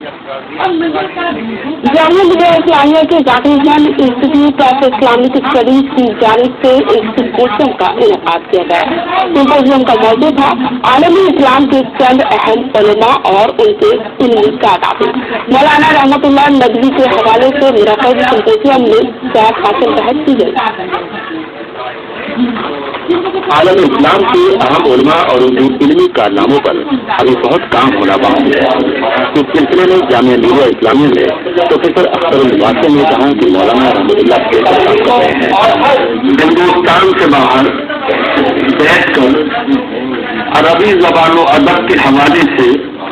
जामिया मिलिया इस्लामिया के Zakir institute of Islamic studies की जानिब से एक सिम्पोसियम का इनेकाद किया गया। सिम्पोसियम का मौजू था आलमी इस्लाम के चंद अहम उलमा और उनके इल्मी कादाबी। मौलाना रहमतुल्लाह नदवी के हवाले से मुनक़िद सिम्पोसियम में चार हासिल बहस की गई। आलम इस्लाम के अहम उलमा और उनके इल्मी कारनामों पर अभी बहुत काम होना बाकी है। इस सिलसिले में जामिया मिलिया इस्लामिया में प्रोफेसर अख्तर वासी ने कहा कि मौलाना रहमतुल्लाह के हिंदुस्तान से बाहर बैठकर अरबी ज़बान व अदब के हवाले से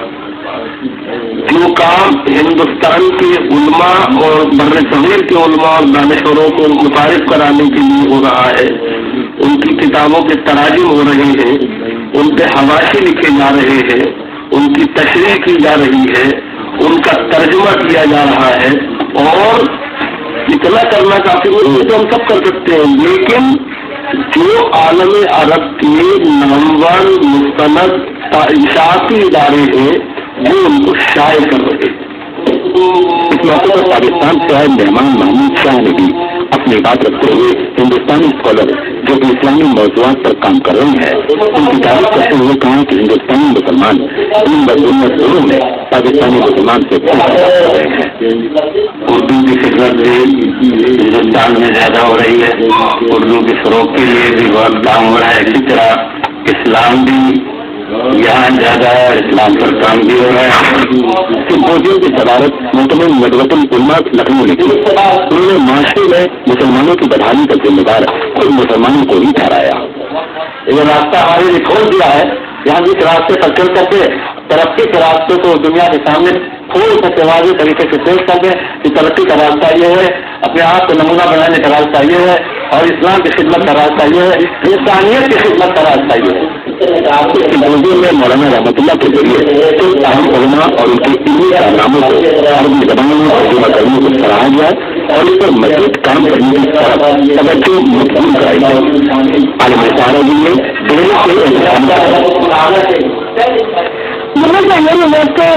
जो काम हिंदुस्तान के उलमा और बर्रे सगीर के उलमा और दानिशवरों को मुतारिफ कराने के लिए हो रहा है, उनकी किताबों के तराजिम हो रहे हैं, उन पे हवाशी लिखे जा रहे हैं, उनकी तशरीह की जा रही है, उनका तर्जुमा किया जा रहा है। और इतना करना काफी नहीं है, तो हम सब कर सकते हैं, लेकिन जो आलम अरब के नामवर मुस्तनद इशाती इदारे हैं वो उनको शाये कर रहे हैं। इस मौके पर पाकिस्तान से आए मेहमान महमूद शाह ने भी अपनी बात रखते हुए हिंदुस्तानी स्कॉलर जो कि इस्लामी मौज़ूआत पर काम कर रहे हैं उनकी तारीफ करते हुए कहा कि हिंदुस्तानी मुसलमान इन दुनिया दोनों में पाकिस्तानी मुसलमान से कर रहे हैं। उर्दू की खिदमत भी हिंदुस्तान में ज्यादा हो रही है, उर्दू के फरोग के लिए भी बहुत काम हो रहा है। इसी तरह इस्लाम भी यहाँ ज्यादा है, इस्लाम पर काम भी हो रहा है। सिम्पोजियम की सदारत मोहतरम नदवतुल उलमा लखनऊ ने की। उन्होंने माशरे में मुसलमानों की बदहाली का जिम्मेदार खुद मुसलमानों को ही ठहराया। ये रास्ता हमारे लिए खोल दिया है, यहाँ जिस रास्ते पर चल करके तरक्की के रास्ते को दुनिया के सामने खोल सकते वाजे तरीके से पेश कर दें कि तरक्की का रास्ता ये है, अपने आप को नमूना बनाने का रास्ता ये है, और इस्लाम की खिदमत का रास्ता ये है, इंसानियत की खिदमत का रास्ता ये है। सिम्पोजियम में मौलाना रहमतुल्लाह के जरिए अहम उलमा और उनके इल्मी कारनामों को अरबी ज़बान में तर्जुमा करने को सराहा गया और इस पर मज़ीद काम करने की तरफ तवज्जो मबज़ूल कराई गई। आलम सहारा के लिए